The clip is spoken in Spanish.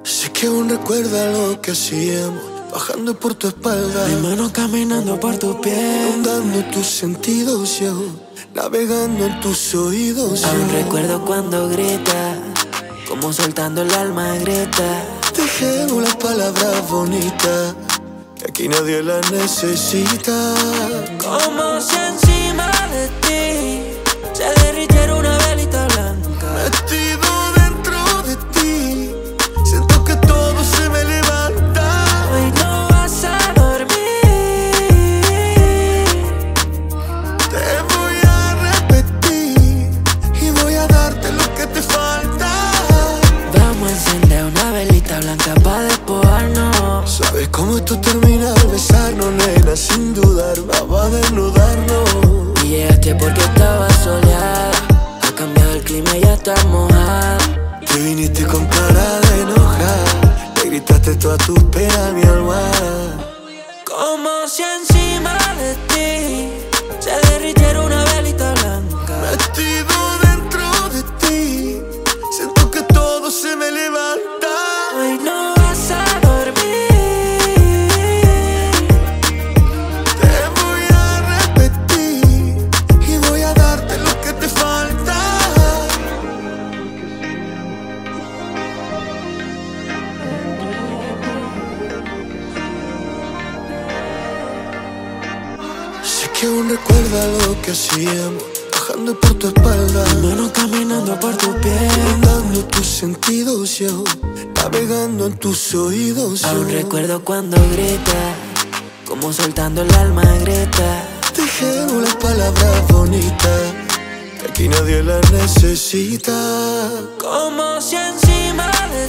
Sé que aún recuerda lo que hacíamos, bajando por tu espalda, mi mano caminando por tu piel, rondando tus sentidos yo, navegando en tus oídos aún yo. recuerdo cuando grita, como soltando el alma grita. Dejemos las palabras bonitas, que aquí nadie las necesita. Como si encima de ti se derritiera una velita blanca. Metido dentro de ti, siento que todo se me levanta. Hoy no vas a dormir. Te voy a repetir y voy a darte lo que te falta. Vamos a encender una velita blanca pa' despojarnos. ¿Sabes cómo esto termina al besarnos, nena? Sin dudar, vamos a desnudarnos. Y llegaste porque estaba soleada, ha cambiado el clima y ya está mojada. Te viniste con cara de enojada, le gritaste todas tus penas a mi almohada. Como si encima de ti se derritiera una velita blanca. Metido dentro de ti, siento que todo se me levanta. Hoy no vas a dormir. Te voy a repetir y voy a darte lo que te falta. Sé que aún recuerda lo que hacíamos, bajando por tu espalda, Mi mano caminando por tu piel, rondando tus sentidos yo, navegando en tus oídos yo. aún recuerdo cuando grita, como soltando el alma grita. Dejemos las palabras bonitas, que aquí nadie las necesita. Como si encima de